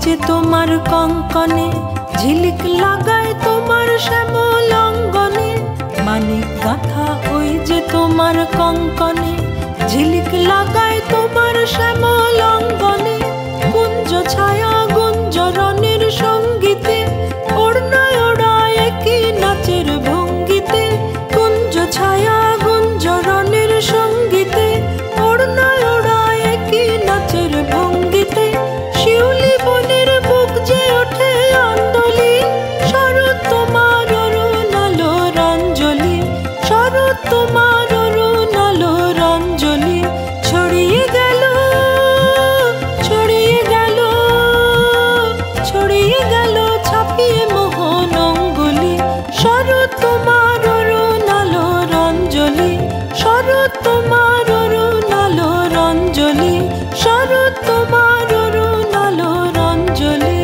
যে তোমার কঙ্কনে, ঝিলিক লাগায় তোমার শ্যামল অঙ্গনে। মানিক গাঁথা ওই যে তোমার কঙ্কনে, ঝিলিক লাগায় তোমার শ্যামল অঙ্গনে। কুঞ্জ ছায়া গুঞ্জরণের সঙ্গীতে, ওড়নায় ওড়ায় কি নাচের ভঙ্গিতে। কুঞ্জ ছায়া গুঞ্জরণের সঙ্গীতে, ওড়নায় ওড়ায় কি নাচের ভঙ্গিতে। শিউলি বনের বুক যে ওঠে আন্দোলি, শরৎ তোমার অরুণ আলোর অঞ্জলি। শরৎ তোমার অরুণ আলোর অঞ্জলি। ছড়িয়ে গেল, ছড়িয়ে গেল, ছড়িয়ে গেল ছাপিয়ে মোহন অঙ্গুলি। শরৎ তোমার অরুণ আলোর অঞ্জলি। শরৎ তোমার অরুণ আলোর অঞ্জলি। শরৎ তোমার অরুণ আলোর অঞ্জলি।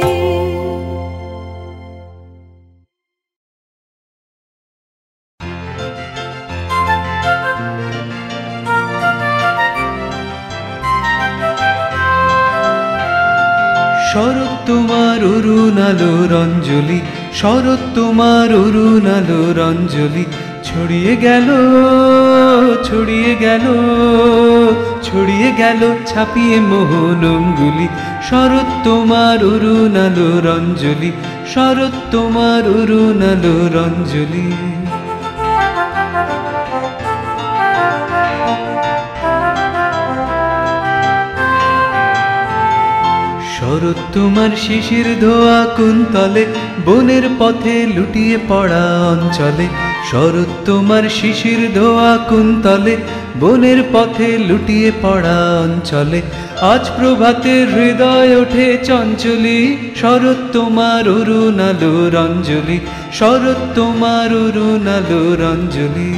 শরৎ তোমার অরুণ আলোর অঞ্জলি। শরৎ তোমার অরুণ আলোর অঞ্জলি। ছড়িয়ে গেল, ছড়িয়ে গেল, ছড়িয়ে গেল ছাপিয়ে মোহন অঙ্গুলি। শরৎ তোমার অরুণ আলোর অঞ্জলি। শরৎ তোমার অরুণ আলোর অঞ্জলি। শরৎ তোমার শিশির ধোয়া কুন্তলে, বনের পথে লুটিয়ে পড়া অঞ্চলে। শরৎ তোমার শিশির ধোয়া কুন্তলে, বনের পথে লুটিয়ে পড়া অঞ্চলে। আজ প্রভাতে হৃদয় ওঠে চঞ্চলি। শরৎ তোমার অরুণ আলোর অঞ্জলি। শরৎ তোমার অরুণ আলোর অঞ্জলি।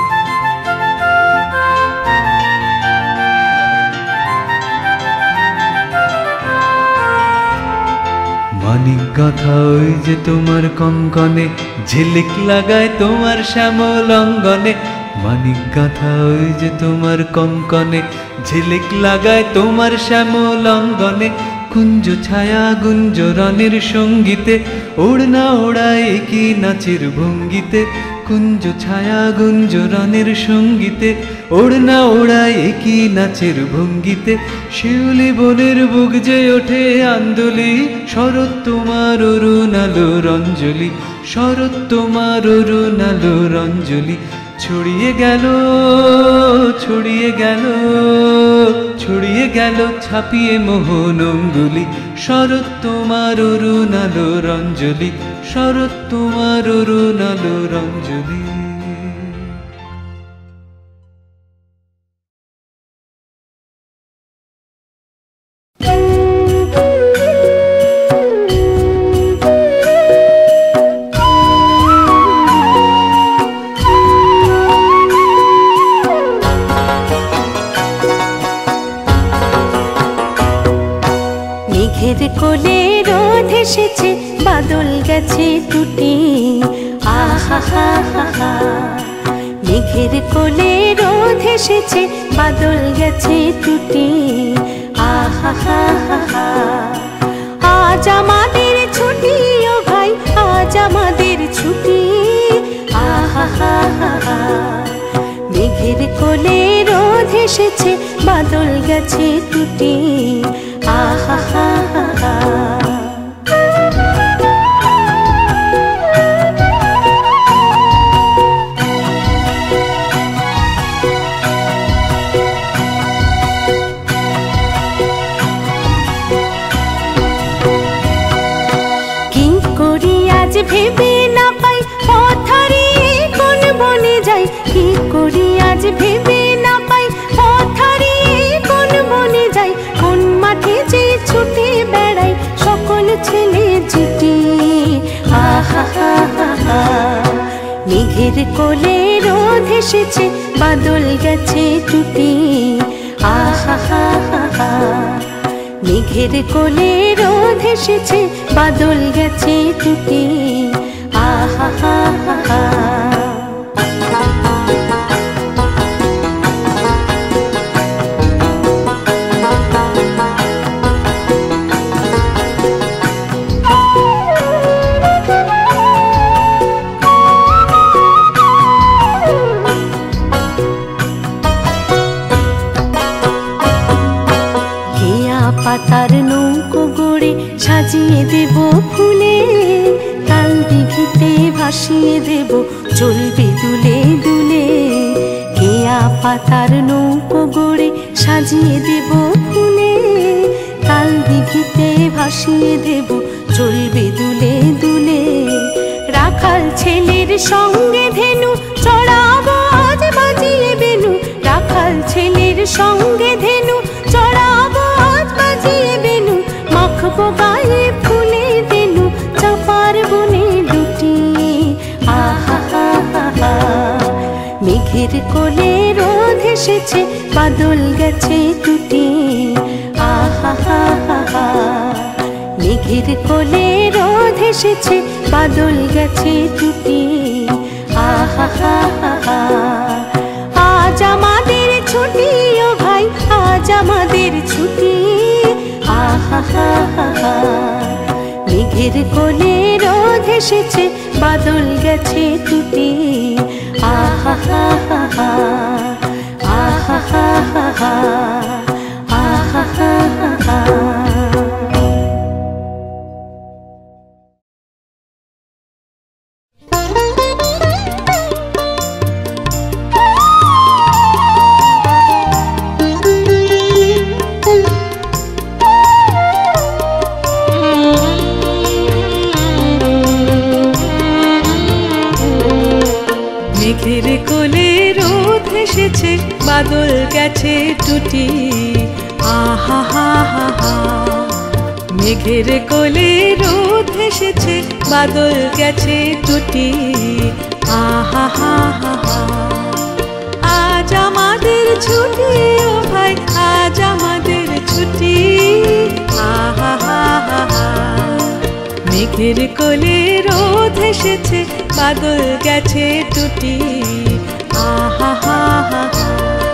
মানিক গাঁথা ওই যে তোমার কঙ্কনে, ঝিলিক লাগায় তোমার শ্যামল অঙ্গনে। মানিক গাঁথা ওই যে তোমার কঙ্কনে, ঝিলিক লাগায় তোমার শ্যামল অঙ্গনে। কুঞ্জ ছায়া গুঞ্জরণের সঙ্গীতে, ওড়না ওড়ায় কি নাচের ভঙ্গিতে। কুঞ্জ ছায়া গুঞ্জরণের সঙ্গীতে, ওড়না ওড়ায় কি নাচের ভঙ্গিতে। শিউলি বনের বুক যে ওঠে আন্দোলি। শরৎ তোমার অরুণ আলোর অঞ্জলি। শরৎ তোমার অরুণ আলোর অঞ্জলি। ছড়িয়ে গেল, ছড়িয়ে গেল, ছড়িয়ে গেল ছাপিয়ে মোহন অঙ্গুলি। শরৎ তোমার অরুণ আলোর অঞ্জলি। শরৎ তোমার অরুণ আলোর অঞ্জলি। মেঘের কোলে রোদ এসেছে, বাদল গেছে টুটি। আহা হা হা হা। মেঘের কোলে রোদ এসেছে, বাদল গেছে টুটি। আহা হা হা হা। আজ আমাদের ছুটি ও ভাই, আজ আমাদের ছুটি। আহা হা হা হা। মেঘের কোলে রোদ এসেছে, বাদল গেছে টুটি। আহা হা হা হা। কি করি আজ ভেবে না পাই, পথ হারিয়ে কোন বনে যাই। কি করি আজ ভেবে না পাই, পথ হারিয়ে কোন বনে যাই। কোন মাঠে যে ছুটে বেড়াই, সকল ছেলে জুটি। আহা হা হা হা। মেঘের কোলে রোদ এসেছে, বাদল গেছে টুটি। আহা হা হা হা। মেঘের কোলে রোদ এসেছে, বাদল গেছে টুটি। আহা হা হা হা। সাজিয়ে দেব ফুলে, তাল দিঘিতে ভাসিয়ে দেব চলবে দুলে দুলে। কেয়া পাতার নৌকো গড়ে সাজিয়ে দেব ফুলে, তাল দিঘিতে ভাসিয়ে দেব চলবে দুলে দুলে। রাখাল ছেলের সঙ্গে ধেনু চড়াবো আজ বাজিয়ে বেনু, রাখাল ছেলের সঙ্গে ধেনু চড়াবো আজ বাজিয়ে বেনু। মাখবো গায়ে ফুলে দেনু চাপার বনে দুটি। আহা হা হা হা, মেঘের কোলে রোদ এসেছে বাদল গেছে টুটি। আহা হা হা হা, মেঘের কোলে রোদ এসেছে বাদল গেছে টুটি। আহা হা হা হা, আজ আমাদের ছুটি ও ভাই, আজ আমাদের ছুটি। আহা হা হা হা, মেঘের কোলে রোদ এসেছে বাদল গেছে টুটি। আহা হা হা হা, আহা হা হা হা, আহা হা হা হা। মেঘের কোলে রোদ এসেছে বাদল গেছে টুটি। আহা হা হা হা, মেঘের কোলে রোদ এসেছে বাদল গেছে টুটি। আহা হা হা হা, আজ আমাদের ছুটি ও ভাই, আজ আমাদের ছুটি। আহা হা হা হা, মেঘের কোলে রোদ এসেছে বাদল গেছে টুটি। আহা হা হা হা,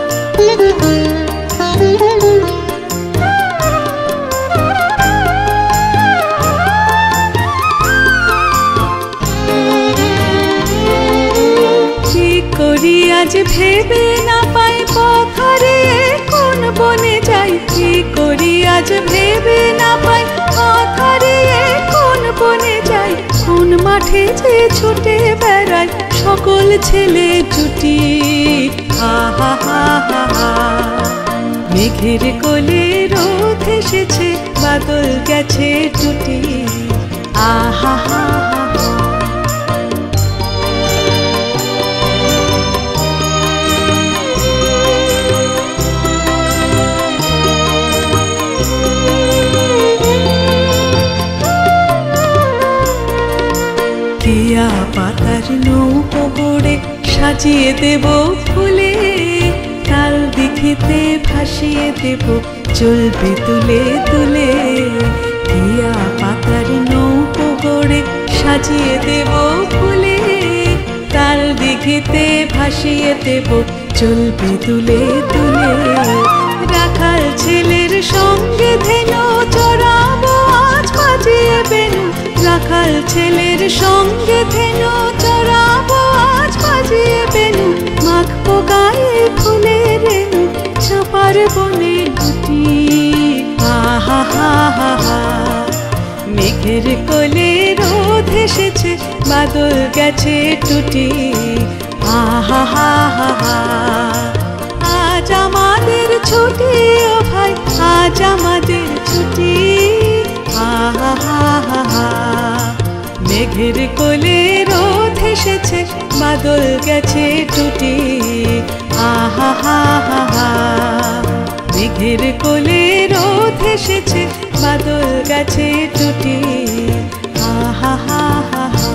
কি করি আজ ভেবে না পাই পথ হারিয়ে কোন বনে যাই। কি করি আজ ভেবে না পাই পথ হারিয়ে কোন বনে যাই। কোন মাঠে যে ছুটে বেড়ায় সকল ছেলে জুটি। আহা হা হা হা, মেঘের কোলে রোদ এসেছে বাদল গেছে টুটি। আহা হা হা হা, কেয়া পাতার নৌকো গড়ে সাজিয়ে দেব ফুলে, তাল দিঘিতে ভাসিয়ে দেব চলবে তুলে তুলে। কেয়া পাতার নৌকো গড়ে সাজিয়ে দেব ফুলে, তাল দিঘিতে ভাসিয়ে দেব চলবে তুলে তুলে। রাখাল ছেলের সঙ্গে ধেনু চড়াবো আজ বাজিয়ে বেনু, রাখাল ছেলের সঙ্গে ধেনু চড়াবো আজ বাজিয়ে বেনু। মাখবো গায়ে ফুলে রেনু চাপার বনে দুটি। আহা হা হা হা, মেঘের কোলে রোদ এসেছে বাদল গেছে টুটি। আহা হা হা হা, আজ আমাদের ছুটি ও ভাই, আজ আমাদের ছুটি। আহা হা হা হা, মেঘের কোলে রোদ এসেছে বাদল গেছে টুটি। আহা হা হা হা, মেঘের কোলে রোদ এসেছে বাদল গেছে টুটি। আহা হা হা হা।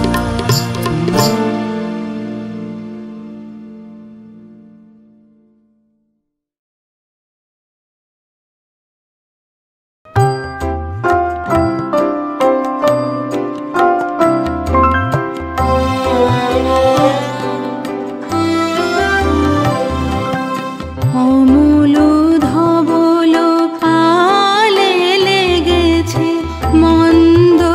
মন্দ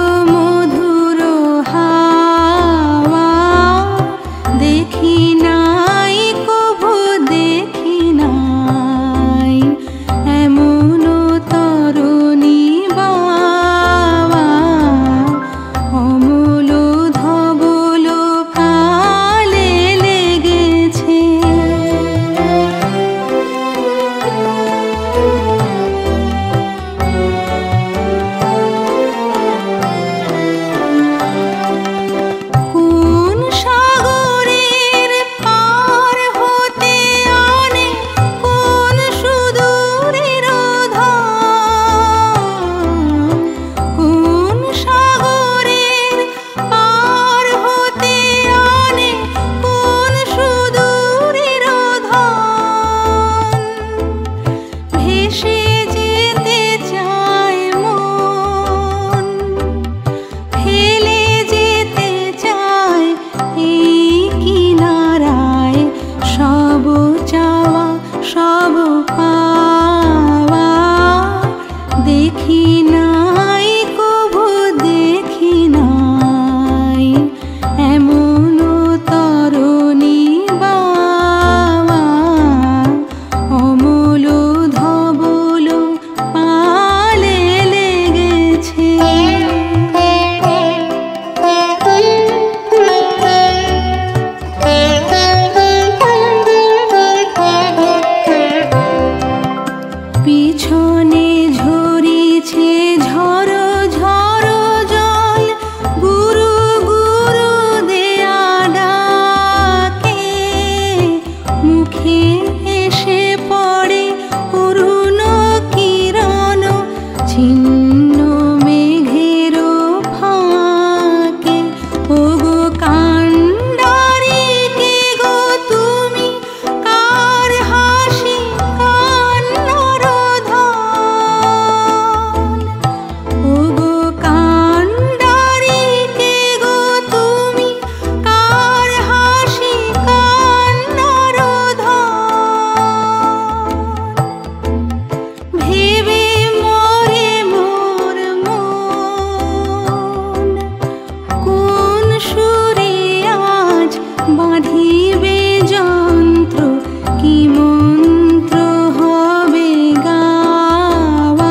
বাঁধিবে যন্ত্র কি মন্ত্র হবে গাওয়া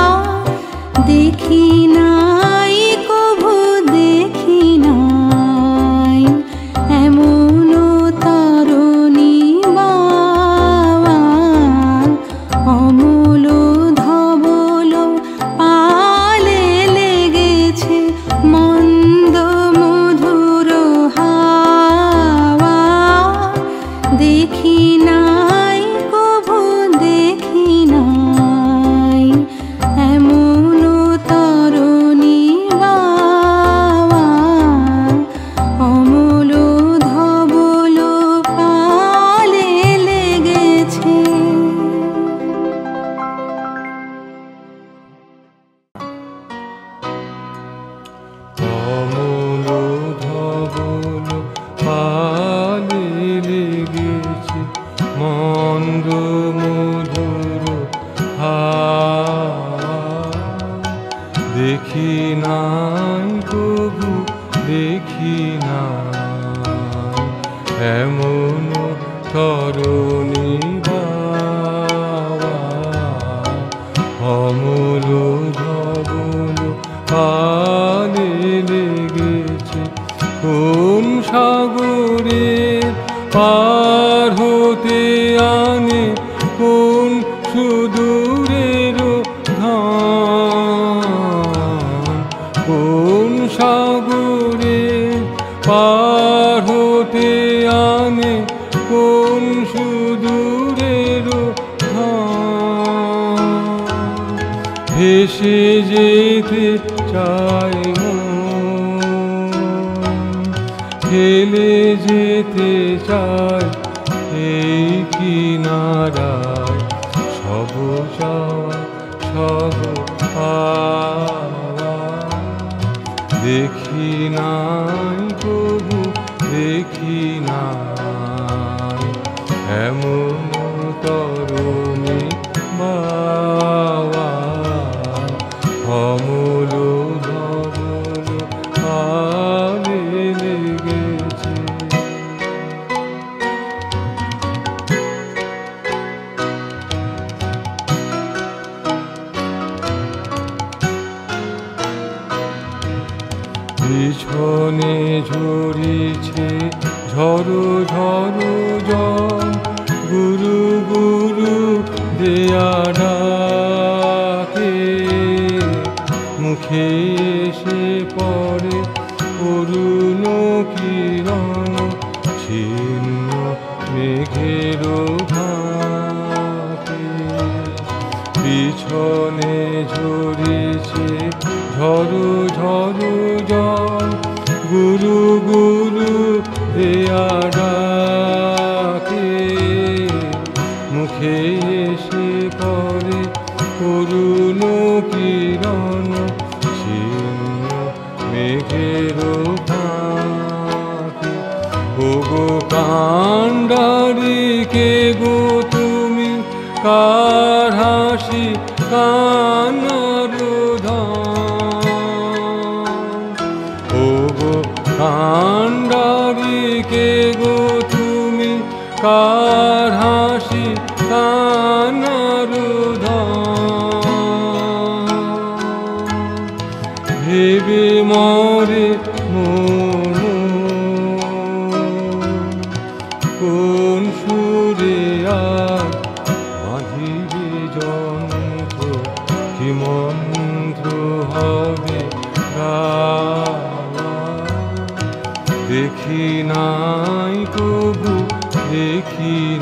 দেখি নাই কভু দেখি নাই এমন তরুণী বাবা অমূল ধবল পালে লেগেছে মন্দ মধুর হাওয়া দেখি নাই কভু দেখি নাই এমন তরুণী বাবা অমূল ধবল পালে লেগেছে। অমূল ধবল পালে লেগেছে মন্দ মধুর হাওয়া দেখি নাই কভু দেখি নাই এমন তরুণী বাবা অমূল ধবল পালে লেগেছে কোন সাগরে পার হতে আনে কোন সুদূরের ধান কোন সাগরে পার হতে আনে কোন সুদূরের ধান ভেসে যেতে চাই ফেলে যেতে চাই এই কিনারায় সব চাওয়া সব পাওয়া দেখি নাই কভু দেখি নাই এমন তরুণী বাবা অমূল ধবল পালে লেগেছে। পিছনে ঝরিছে ঝড়ো ঝড়ো জল গুরু গুরু দেয়া ডাকে মুখে এসে পড়ে অরুণ কিরণ ছিন্ন মেঘের ফাঁকে পিছনে ঝরিছে ঝড়ো ঝড়ো জল গুরু গুরু দেয়া ডাকে মুখে এসে পড়ে অরুণ কিরণ ছিন্ন মেঘের ফাঁকে ওগো কাণ্ডারি কে গো তুমি কার হাসি কান্নার ওগো কাণ্ডারি কে গো তুমি কার হাসি কান্নার ভেবে মরে মন কোন সুরে আর বাঁধিবে যন্ত্র কি মন্ত্র হবে গাওয়া দেখি নাই কভু দেখি